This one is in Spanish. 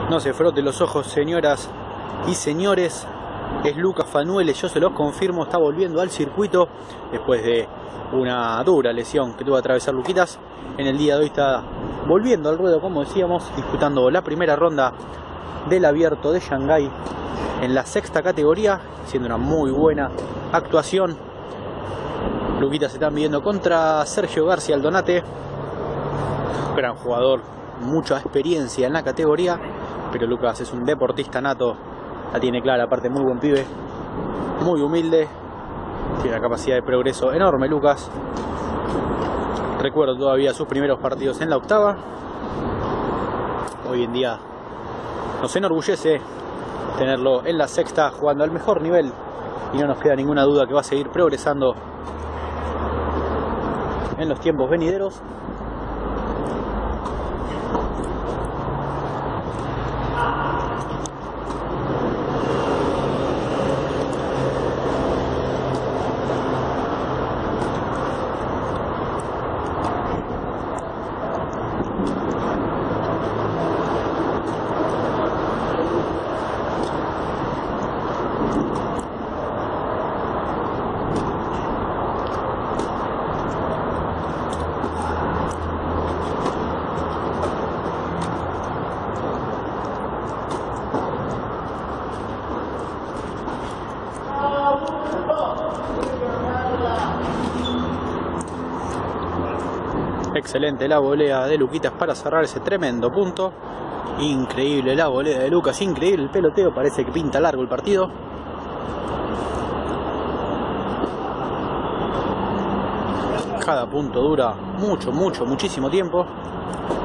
No se frote los ojos, señoras y señores. Es Lucas Fanuele, yo se los confirmo, está volviendo al circuito después de una dura lesión que tuvo que atravesar Luquitas. En el día de hoy está volviendo al ruedo, como decíamos, disputando la primera ronda del Abierto de Shanghái en la sexta categoría, haciendo una muy buena actuación. Luquitas se está midiendo contra Sergio García Aldonate, gran jugador, mucha experiencia en la categoría, pero Lucas es un deportista nato, la tiene clara, aparte muy buen pibe, muy humilde, tiene una capacidad de progreso enorme Lucas. Recuerdo todavía sus primeros partidos en la octava. Hoy en día nos enorgullece tenerlo en la sexta, jugando al mejor nivel, y no nos queda ninguna duda que va a seguir progresando en los tiempos venideros. Excelente la volea de Luquitas para cerrar ese tremendo punto. Increíble la volea de Lucas, increíble el peloteo, parece que pinta largo el partido. Cada punto dura muchísimo tiempo.